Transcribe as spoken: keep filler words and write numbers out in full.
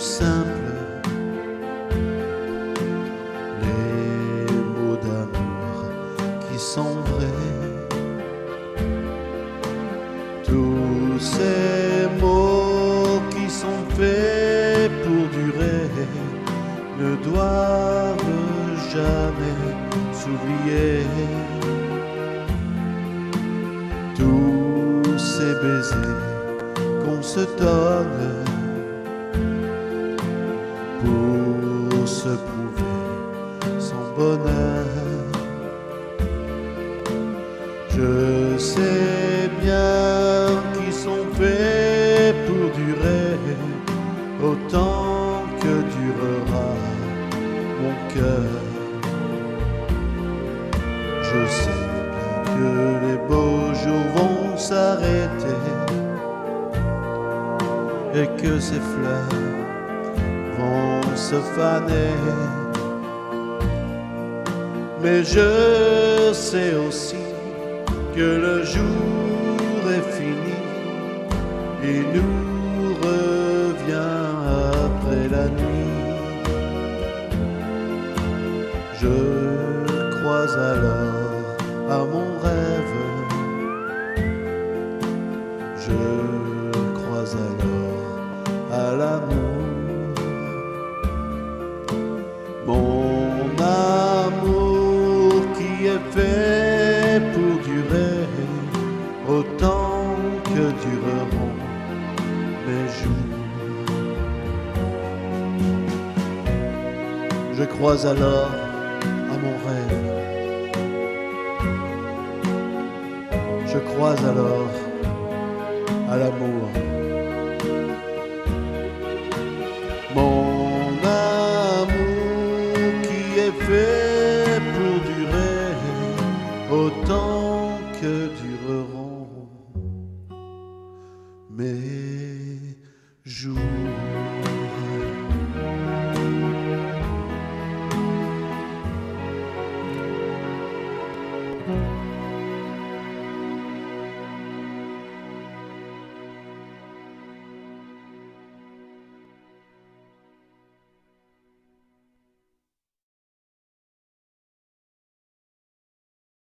simple, les mots d'amour qui sont vrais. Tous ces mots qui sont faits pour durer ne doivent jamais s'oublier. Tous ces baisers qu'on se donne pour se prouver son bonheur. Je sais bien qu'ils sont faits pour durer autant que durera mon cœur. Je sais bien que les beaux jours vont s'arrêter et que ces fleurs vont se faner. Mais je sais aussi que le jour est fini et nous revient après la nuit. Je crois alors à mon rêve, je crois alors à l'amour. Mon amour qui est fait pour durer autant que dureront mes jours. Je crois alors à mon rêve, je crois alors à l'amour. Mon amour qui est fait pour durer autant que dureront mes jours.